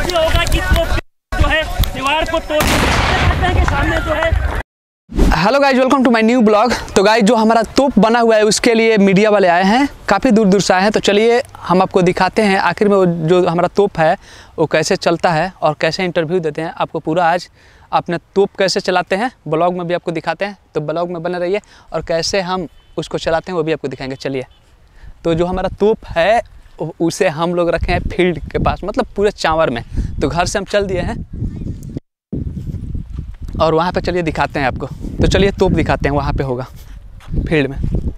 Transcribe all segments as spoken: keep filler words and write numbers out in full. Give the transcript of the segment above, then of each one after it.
ये होगा कि जो है दीवार को तोड़ के सामने जो है। Hello guys, welcome to my new blog. तो गाइज, जो हमारा तोप बना हुआ है उसके लिए मीडिया वाले आए हैं, काफ़ी दूर दूर से आए हैं। तो चलिए हम आपको दिखाते हैं आखिर में वो जो हमारा तोप है वो कैसे चलता है और कैसे इंटरव्यू देते हैं। आपको पूरा आज अपने तोप कैसे चलाते हैं ब्लॉग में भी आपको दिखाते हैं, तो ब्लॉग में बने रहिए। और कैसे हम उसको चलाते हैं वो भी आपको दिखाएंगे। चलिए, तो जो हमारा तोप है उसे हम लोग रखे हैं फील्ड के पास, मतलब पूरे चांवर में। तो घर से हम चल दिए हैं और वहाँ पे चलिए दिखाते हैं आपको। तो चलिए तोप दिखाते हैं, वहाँ पे होगा फील्ड में।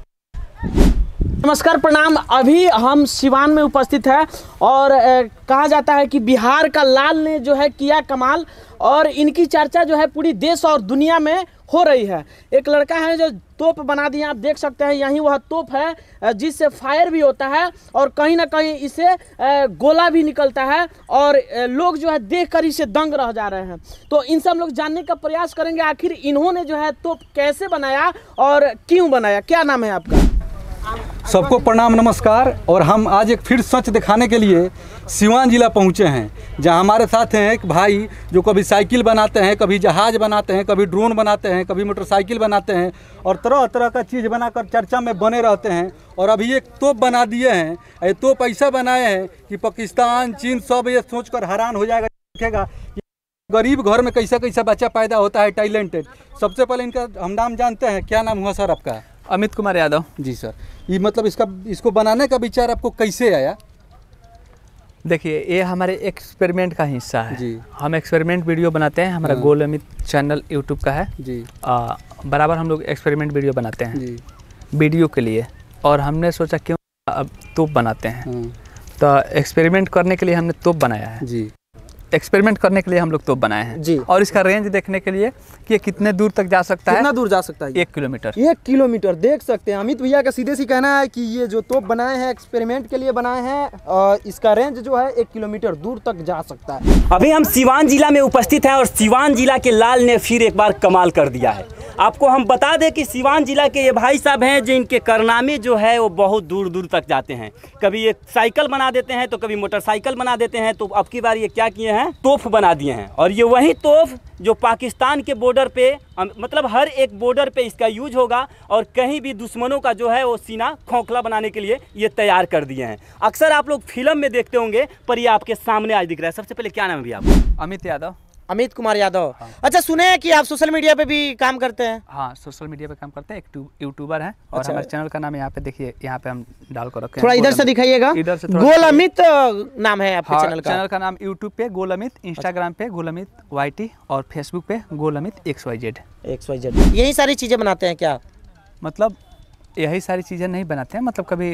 नमस्कार, प्रणाम। अभी हम सिवान में उपस्थित है और ए, कहा जाता है कि बिहार का लाल ने जो है किया कमाल, और इनकी चर्चा जो है पूरी देश और दुनिया में हो रही है। एक लड़का है जो तोप बना दिया, आप देख सकते हैं। यही वह तोप है जिससे फायर भी होता है और कहीं ना कहीं इसे गोला भी निकलता है, और लोग जो है देखकर इसे दंग रह जा रहे हैं। तो इनसे हम लोग जानने का प्रयास करेंगे आखिर इन्होंने जो है तोप कैसे बनाया और क्यों बनाया। क्या नाम है आपका? सबको प्रणाम, नमस्कार। और हम आज एक फिर सच दिखाने के लिए सिवान जिला पहुंचे हैं, जहां हमारे साथ हैं एक भाई जो कभी साइकिल बनाते हैं, कभी जहाज़ बनाते हैं, कभी ड्रोन बनाते हैं, कभी मोटरसाइकिल बनाते हैं और तरह तरह का चीज़ बनाकर चर्चा में बने रहते हैं। और अभी एक तोप बना दिए हैं। ये तोप ऐसा बनाए हैं कि पाकिस्तान, चीन सब ये सोचकर हैरान हो जाएगा, देखेगा कि गरीब घर में कैसा कैसा बच्चा पैदा होता है, टैलेंटेड। सबसे पहले इनका हम नाम जानते हैं। क्या नाम हुआ सर आपका? अमित कुमार यादव। जी सर, ये मतलब इसका इसको बनाने का विचार आपको कैसे आया? देखिए, ये हमारे एक्सपेरिमेंट का हिस्सा है जी। हम एक्सपेरिमेंट वीडियो बनाते हैं। हमारा हाँ। गोल अमित चैनल यूट्यूब का है जी। आ, बराबर हम लोग एक्सपेरिमेंट वीडियो बनाते हैं जी। वीडियो के लिए। और हमने सोचा क्यों अब तोप बनाते हैं। हाँ। तो एक्सपेरिमेंट करने के लिए हमने तोप बनाया है। जी। एक्सपेरिमेंट करने के लिए हम लोग तोप बनाए हैं जी। और इसका रेंज देखने के लिए कि ये कितने दूर तक जा सकता है। कितना दूर जा सकता है? एक किलोमीटर। एक किलोमीटर देख सकते हैं। अमित भैया का सीधे सी कहना है कि ये जो तोप बनाए हैं एक्सपेरिमेंट के लिए बनाए हैं, और इसका रेंज जो है एक किलोमीटर दूर तक जा सकता है। अभी हम सिवान जिला में उपस्थित हैं और सिवान जिला के लाल ने फिर एक बार कमाल कर दिया है। आपको हम बता दें कि सिवान जिला के ये भाई साहब हैं जिनके कारनामे जो है वो बहुत दूर दूर तक जाते हैं। कभी एक साइकिल बना देते हैं तो कभी मोटरसाइकिल बना देते हैं। तो अब की बार ये क्या किए हैं, तोप बना दिए हैं। और ये वही तोप जो पाकिस्तान के बॉर्डर पे, मतलब हर एक बॉर्डर पे इसका यूज होगा, और कहीं भी दुश्मनों का जो है वो सीना खोखला बनाने के लिए ये तैयार कर दिए हैं। अक्सर आप लोग फिल्म में देखते होंगे, पर ये आपके सामने आज दिख रहा है। सबसे पहले क्या नाम है भैया आपका? अमित यादव। अमित कुमार यादव। हाँ। अच्छा, सुने हैं कि आप सोशल मीडिया पे भी काम करते हैं? हाँ, सोशल मीडिया पे काम करते हैं, एक यूट्यूबर हैं। और अच्छा। हमारे चैनल का नाम यहाँ पे देखिए, यहाँ पे हम डाल कर रखे हैं। थोड़ा इधर से दिखाइएगा। इधर से गोल अमित नाम है आपके हाँ, चैनल का? चैनल का नाम यूट्यूब पे गोल अमित, इंस्टाग्राम पे गोल अमित वाई टी और फेसबुक पे गोल Amit X Y Z. X Y Z. यही सारी चीज़ें बनाते हैं क्या? मतलब यही सारी चीज़ें नहीं बनाते हैं, मतलब कभी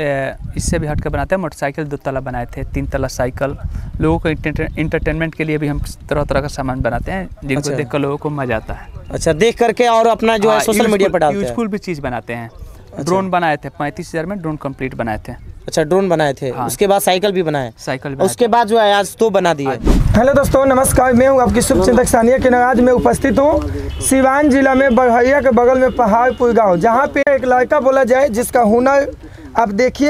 इससे भी हट कर बनाते हैं। मोटरसाइकिल दो तला बनाए थे, तीन तला साइकिल। लोगों को इंटरटेनमेंट के लिए भी हम तरह तरह का सामान बनाते हैं जिनको अच्छा। देख कर लोगों को मजा आता है। अच्छा, देख करके और अपना जो है सोशल मीडिया पर डालते हैं। यूजफुल भी चीज़ बनाते हैं। ड्रोन बनाए थे, पैंतीस हज़ार में ड्रोन कंप्लीट बनाए थे। अच्छा, ड्रोन बनाए थे। हाँ। उसके बाद साइकिल भी बनाए। साइकिल उसके बाद जो है आज तो बना दिए। हेलो दोस्तों, नमस्कार। मैं हूं आपकी शुभचिंतक सानिया के आज मैं उपस्थित हूं सिवान जिला में बड़हैया के बगल में पहाड़पुर गांव, जहां पे एक लड़का बोला जाए जिसका हुनर आप देखिए।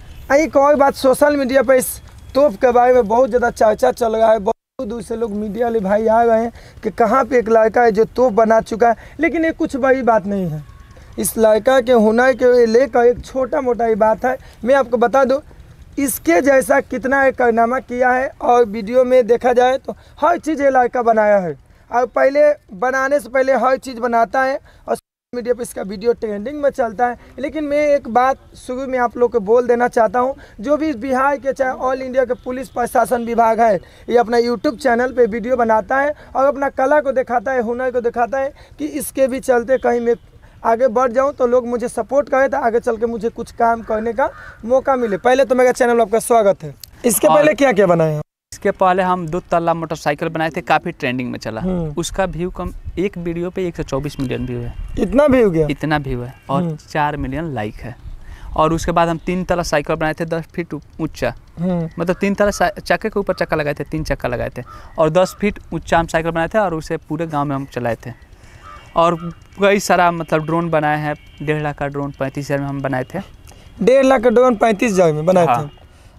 एक और बात, सोशल मीडिया पर इस तोप के बारे में बहुत ज़्यादा चर्चा चल रहा है। बहुत दूर से लोग मीडिया वाले भाई आ रहे हैं कि कहाँ पे एक लड़का है जो तोप बना चुका है। लेकिन ये कुछ बड़ी बात नहीं है। इस लड़का के हुनर के लेकर एक छोटा मोटा ही बात है। मैं आपको बता दूं, इसके जैसा कितना एक कारनामा किया है, और वीडियो में देखा जाए तो हर चीज़ ये लड़का बनाया है। और पहले बनाने से पहले हर चीज़ बनाता है और मीडिया पे इसका वीडियो ट्रेंडिंग में चलता है। लेकिन मैं एक बात शुरू में आप लोग को बोल देना चाहता हूं, जो भी बिहार के चाहे ऑल इंडिया के पुलिस प्रशासन विभाग है, ये अपना यूट्यूब चैनल पे वीडियो बनाता है और अपना कला को दिखाता है, हुनर को दिखाता है कि इसके भी चलते कहीं मैं आगे बढ़ जाऊं तो लोग मुझे सपोर्ट करें, तो आगे चल के मुझे कुछ काम करने का मौका मिले। पहले तो मेरा चैनल आपका स्वागत है। इसके पहले क्या क्या बनाए हैं? इसके पहले हम दो तल्ला मोटरसाइकिल बनाए थे, काफ़ी ट्रेंडिंग में चला। उसका व्यू कम, एक वीडियो पे एक सौ चौबीस मिलियन व्यू है। इतना व्यू गया? इतना व्यू है और चार मिलियन लाइक है। और उसके बाद हम तीन तला साइकिल बनाए थे, दस फीट ऊंचा। मतलब तीन तला चक्के के ऊपर चक्का लगाए थे, तीन चक्का लगाए थे और दस फीट ऊंचा हम साइकिल बनाए थे और उसे पूरे गाँव में हम चलाए थे। और कई सारा मतलब ड्रोन बनाए हैं। डेढ़ लाख का ड्रोन पैंतीस हज़ार में हम बनाए थे। डेढ़ लाख का ड्रोन पैंतीस हज़ार में बनाए हाँ। थे।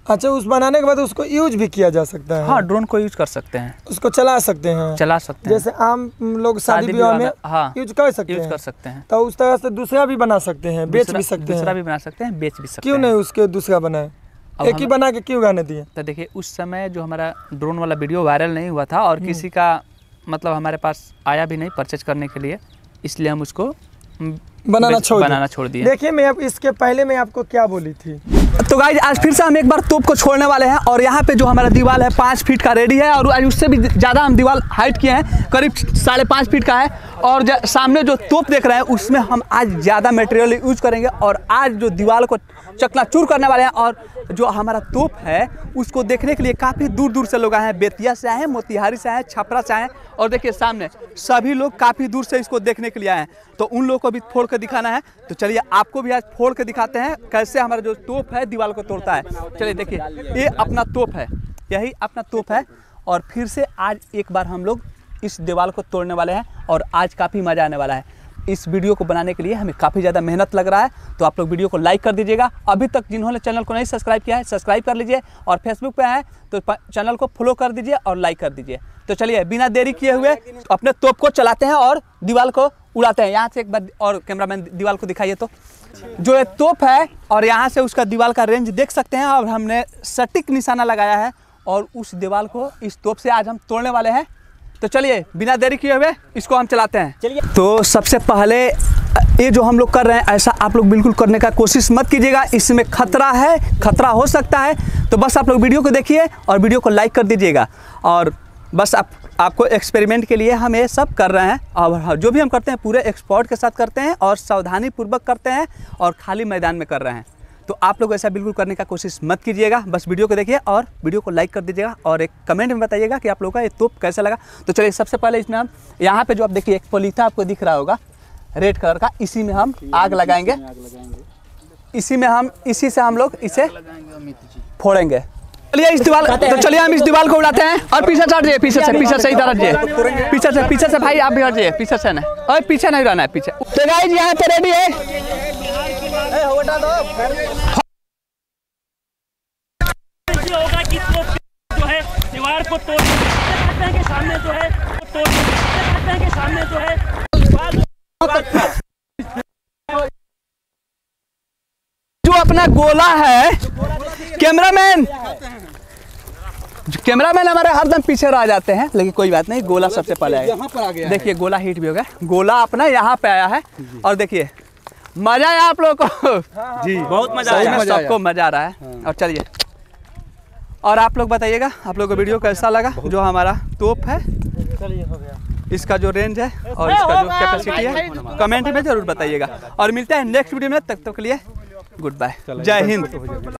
अच्छा, उस बनाने के बाद उसको यूज भी किया जा सकता है? हाँ, ड्रोन को यूज कर सकते हैं, उसको चला सकते हैं, चला सकते हैं। जैसे आम लोग शादी शादी विवाह में विवाह में, हाँ, यूज कर सकते यूज हैं। कर सकते हैं। तो उस तरह से दूसरा भी बना सकते हैं, बेच दूसरा- भी सकते दूसरा हैं। भी बना सकते हैं, बेच भी सकते क्यों हैं। नहीं उसके दूसरा बनाए, अब एक ही हम- बना के क्यों गाने दिए? तो देखिए, उस समय जो हमारा ड्रोन वाला वीडियो वायरल नहीं हुआ था और किसी का मतलब हमारे पास आया भी नहीं परचेज करने के लिए, इसलिए हम उसको हम्म, बनाना बेच- छोड़ दिए। बनाना छोड़ दिए। देखिए, मैं अब इसके पहले मैं आपको क्या बोली थी। तो गाइज आज फिर से हम एक बार तोप को छोड़ने वाले हैं और यहाँ पे जो हमारा दीवार है पाँच फीट का रेडी है और आज उससे भी ज़्यादा हम दीवार हाइट किए हैं, करीब साढ़े पाँच फीट का है। और ज- सामने जो तोप देख रहे हैं उसमें हम आज ज़्यादा मटेरियल यूज करेंगे और आज जो दीवार को चकनाचूर करने वाले हैं। और जो हमारा तोप है उसको देखने के लिए काफ़ी दूर दूर से लोग आए हैं, बेतिया से आए हैं, मोतिहारी से आए हैं, छपरा से आए हैं और देखिए सामने सभी लोग काफ़ी दूर से इसको देखने के लिए आए हैं। तो उन लोगों को भी फोड़ कर दिखाना है, तो चलिए आपको भी आज फोड़ कर दिखाते हैं कैसे हमारा जो तोप है दीवार को तोड़ता है। चलिए देखिए, ये अपना तोप है, यही अपना तोप है और फिर से आज एक बार हम लोग इस दीवार को तोड़ने वाले हैं और आज काफ़ी मज़ा आने वाला है। इस वीडियो को बनाने के लिए हमें काफ़ी ज़्यादा मेहनत लग रहा है, तो आप लोग वीडियो को लाइक कर दीजिएगा। अभी तक जिन्होंने चैनल को नहीं सब्सक्राइब किया है सब्सक्राइब कर लीजिए और फेसबुक पे आए तो चैनल को फॉलो कर दीजिए और लाइक कर दीजिए। तो चलिए बिना देरी किए हुए अपने तोप को चलाते हैं और दीवार को उड़ाते हैं। यहाँ से एक बार और कैमरामैन दीवार को दिखाइए, तो जो ये तोप है और यहाँ से उसका दीवार का रेंज देख सकते हैं और हमने सटीक निशाना लगाया है और उस दीवार को इस तोप से आज हम तोड़ने वाले हैं। तो चलिए बिना देरी किए हुए इसको हम चलाते हैं। चलिए। तो सबसे पहले ये जो हम लोग कर रहे हैं ऐसा आप लोग बिल्कुल करने का कोशिश मत कीजिएगा, इसमें खतरा है, खतरा हो सकता है। तो बस आप लोग वीडियो को देखिए और वीडियो को लाइक कर दीजिएगा और बस आप आपको एक्सपेरिमेंट के लिए हम ये सब कर रहे हैं और जो भी हम करते हैं पूरे एक्सपर्ट के साथ करते हैं और सावधानी पूर्वक करते हैं और खाली मैदान में कर रहे हैं। तो आप लोग ऐसा बिल्कुल करने का कोशिश मत कीजिएगा, बस वीडियो को देखिए और वीडियो को लाइक कर दीजिएगा और एक कमेंट में बताइएगा कि आप लोगों का ये तोप कैसा लगा। तो चलिए सबसे पहले इसमें हम यहाँ पे जो आप देखिए एक पॉलीथा आपको दिख रहा होगा रेड कलर का, इसी में हम आग लगाएंगे, इसी में हम इसी से हम लोग इसे फोड़ेंगे। चलिए इस दीवार तो चलिए हम इस दीवार को उड़ाते हैं और पीछे चढ़ जाइए, पीछे से पीछे से इधर हटिए, पीछे से पीछे से भाई आप भी हट जाइए, पीछे से नहीं और पीछे नहीं रहना है पीछे। तो गाइस यहाँ पे रेडी है, होगा कि तोप जो है दीवार को तोड़ने के सामने जो है तोड़ने के सामने जो है जो अपना गोला है कैमरामैन कैमरामैन हमारे हरदम पीछे रह जाते हैं, लेकिन कोई बात नहीं, गोला सबसे पहले आएगा। यहाँ पर आ गया है। देखिए गोला हिट भी हो गया, गोला अपना यहाँ पे आया है और देखिए मजा है आप लोगों को जी बहुत मजा सही आया। में सबको मजा आ रहा है। और चलिए और आप लोग बताइएगा आप लोगों को वीडियो कैसा लगा, जो हमारा तोप है इसका जो रेंज है और इसका जो कैपेसिटी है कमेंट में जरूर बताइएगा और मिलते हैं नेक्स्ट वीडियो में, तब तक के लिए गुड बाय, जय हिंद।